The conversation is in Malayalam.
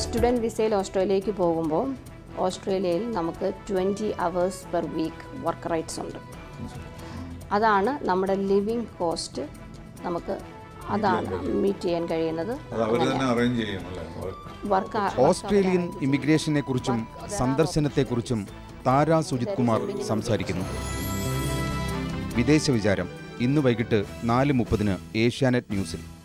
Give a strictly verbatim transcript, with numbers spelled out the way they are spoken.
സ്റ്റുഡൻറ്റ് വിസയിൽ ഓസ്ട്രേലിയയിലേക്ക് പോകുമ്പോൾ ഓസ്ട്രേലിയയിൽ നമുക്ക് twenty hours per week work rights ഉണ്ട്. അതാണ് നമ്മുടെ ലിവിങ് കോസ്റ്റ് നമുക്ക് അതാണ് മീറ്റ് ചെയ്യാൻ കഴിയുന്നത്. ഓസ്ട്രേലിയൻ ഇമിഗ്രേഷനെ കുറിച്ചും സന്ദർശനത്തെക്കുറിച്ചും താര സുജിത് കുമാർ സംസാരിക്കുന്നു. വിദേശ വിചാരം ഇന്ന് വൈകിട്ട് നാല് മുപ്പതിന് ഏഷ്യാനെറ്റ് ന്യൂസിൽ.